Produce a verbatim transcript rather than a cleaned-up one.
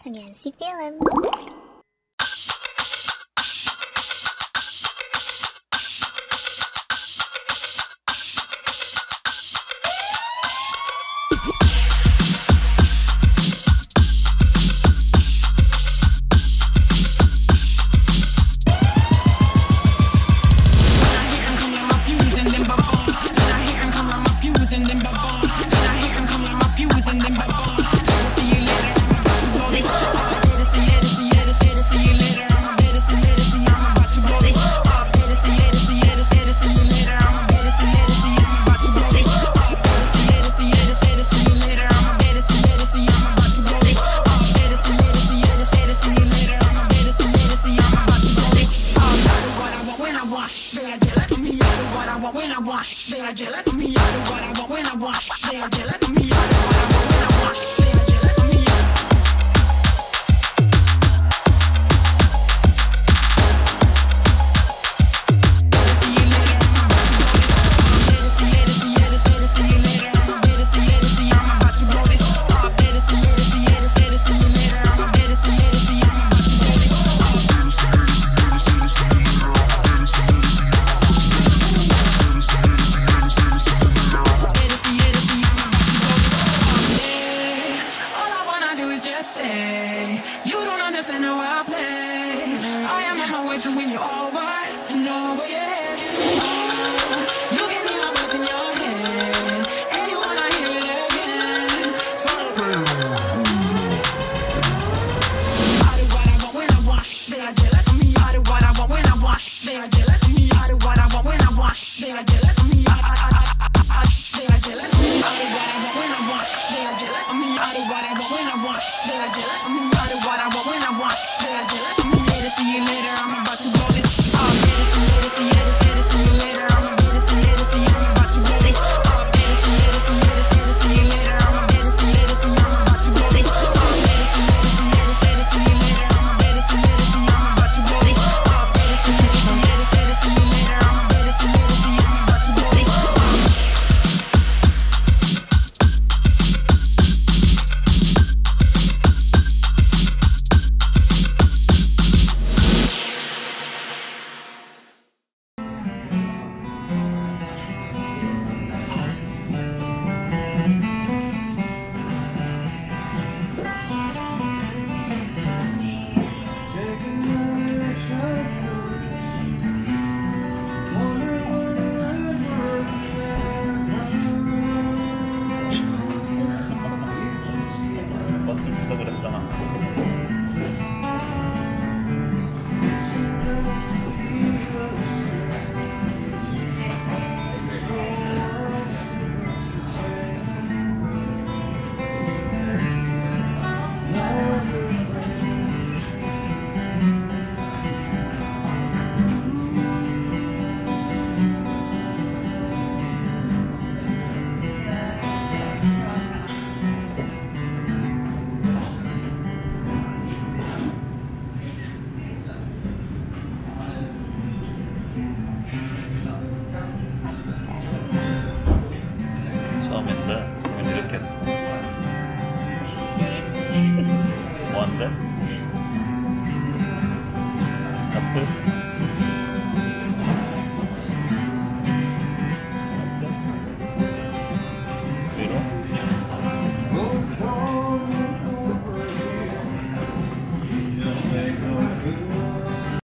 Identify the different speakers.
Speaker 1: Togiansi Film.
Speaker 2: When I wash, they are jealous of me. I do what I want when I wash. They are jealous of me. I do what I want when I wash. They are jealous of me. See you later. Better see you later. See you later. See you later. Better see you later. See I'm about to blow this. Better see you later. See you later. See you later. Better see you later. See I'm about to blow this. Say, you don't understand how I play. I am on my way to win you over and over, yeah. Oh, you can hear my voice in your head, and you wanna hear it again. So I do what I want when I wash. They are jealous of me. I do what I want when I wash. They are jealous of me. I do what I want when I wash. They are jealous of me. I, I, I, I, I, they are jealous of me. I do what I want when I wash. They are jealous of me. I do what I want when I wash. They are jealous of me. I do what I want when I wash. They are jealous of me. Later, see you later. I'm about to blow this. Oh, better see you later. See you later. See you later. I'm better see you later. See I'm about to blow this. Oh, better see you later. See you later. See you later. I'm better see you later. See I'm about to blow this. Oh, better see you later. See you later. See you later. I'm better see you later. See I'm about to blow this. Oh, better see you later. See you later. See you later. I'm better see you later. See I'm about to blow this.
Speaker 3: 처음인데 오늘 이렇게 했어. 뭐한데?